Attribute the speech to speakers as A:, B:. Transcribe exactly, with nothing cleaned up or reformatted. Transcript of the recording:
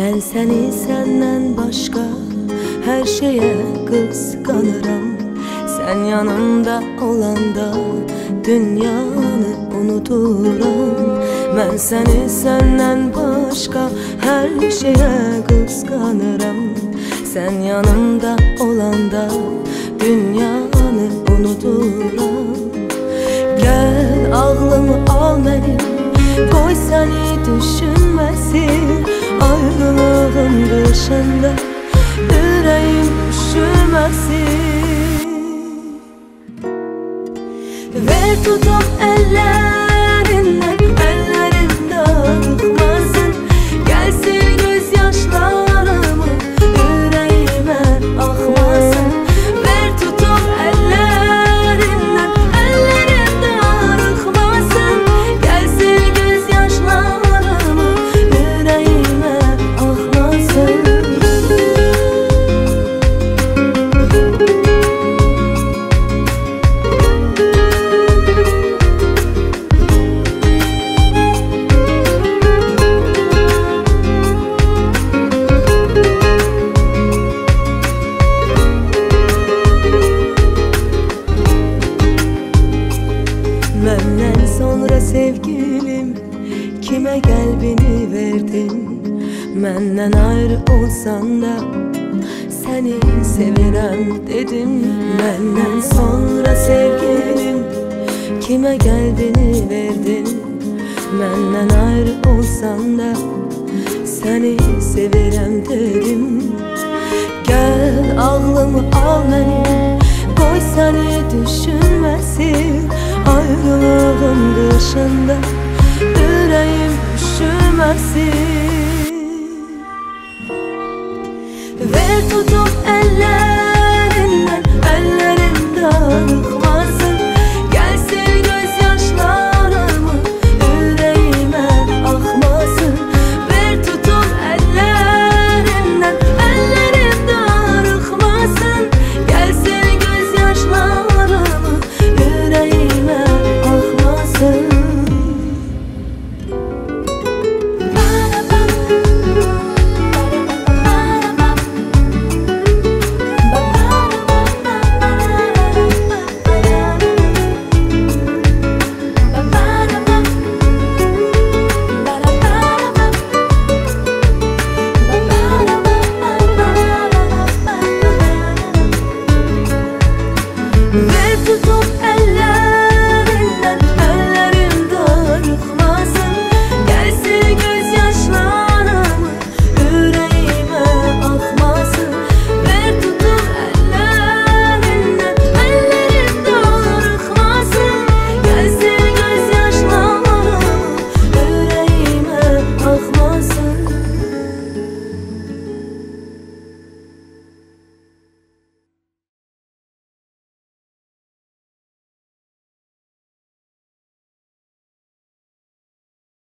A: Mən səni səndən başqa hər şeyə qısqanıram. Sən yanımda olanda dünyanı unuduram. Mən səni səndən başqa hər şeyə qısqanıram. Sən yanımda olanda dünyanı unuduram. Gəl ağlımı al mənim, qoy səni düşünməsin. Ayrılığın dışında ürəyim üşüməsin. Ver tutup ellerinden, ellerimde akmasın. Gelsin gözyaşlarımı yüreğime akmasın. Ver tutup ellerinden, ellerimde akmasın. Gelsin gözyaşlarımı yüreğime akmasın. Benden sonra sevgilim, kime kalbini verdin? Menden ayrı olsan da seni sevirem dedim. Benden sonra sevgilim, kime kalbini verdin? Menden ayrı olsan da seni sevirem dedim. Gel ağlımı al benim, koy seni düşünmesin. Ayrılığın dışında yüreğim üşümesin.